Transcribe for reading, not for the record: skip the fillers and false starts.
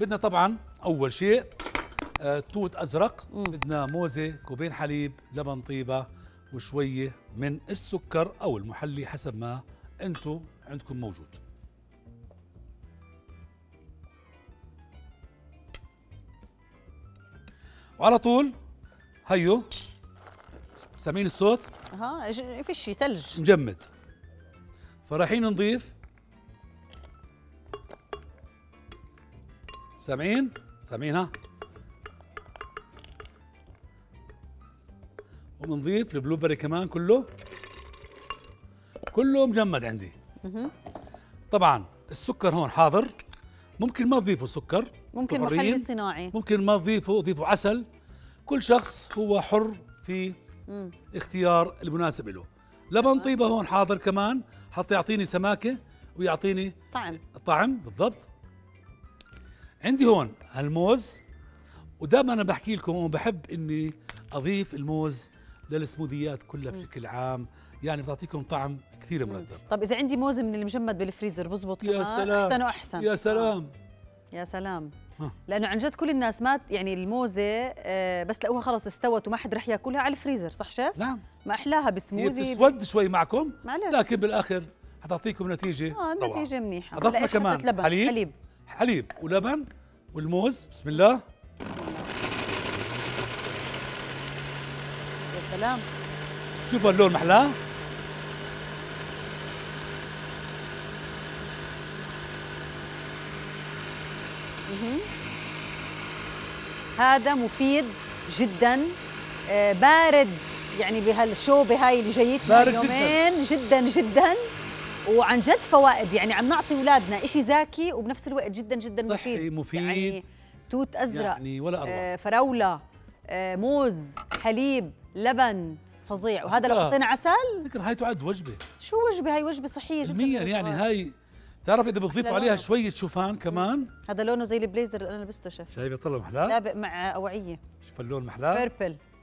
بدنا طبعا اول شيء توت ازرق، بدنا موزه، كوبين حليب، لبن طيبه، وشويه من السكر او المحلي حسب ما انتم عندكم موجود. وعلى طول هيو سامعين الصوت؟ فيش ثلج مجمد. فرايحين نضيف، سامعينها؟ وبنضيف البلو بيري كمان كله مجمد عندي. طبعا السكر هون حاضر، ممكن ما تضيفوا سكر، ممكن محلي صناعي، ممكن ما تضيفوا عسل. كل شخص هو حر في اختيار المناسب له. لبن طيبه هون حاضر كمان، حتى يعطيني سماكه ويعطيني طعم بالضبط. عندي هون هالموز، ودائما انا بحكي لكم وبحب اني اضيف الموز للسموذيات كلها بشكل عام، يعني بتعطيكم طعم كثير مرتب. طب اذا عندي موز من المجمد بالفريزر بزبط كمان؟ يا سلام، احسن واحسن. يا سلام يا سلام. لانه عن جد كل الناس ما يعني الموزه بس لقوها خلص استوت وما حد رح ياكلها على الفريزر، صح شيف؟ نعم، ما احلاها بسموذي. هي بتسود شوي معكم معلش، لكن بالاخر حتعطيكم نتيجه روعة. نتيجه منيحه. اضفنا كمان حليب ولبن والموز. بسم الله. يا سلام، شوفوا اللون محلاه. هذا مفيد جدا، بارد يعني بهالشوبه هاي اللي جايتنا اليومين جدا جدا، وعن جد فوائد. يعني عم نعطي اولادنا شيء زاكي وبنفس الوقت جدا جدا صحي مفيد. يعني توت ازرق يعني ولا أروع. فراوله، موز، حليب، لبن، فظيع. وهذا لو حطينا عسل فكرة هاي تعد وجبه. شو وجبه؟ هاي وجبه صحيه جدا يعني هاي تعرف اذا بتضيفوا عليها شويه شوفان كمان. هذا لونه زي البليزر اللي انا لبسته شيف. شايفه طلع محلاه؟ لابق مع اوعيه. شوف اللون محلاه. بيربل.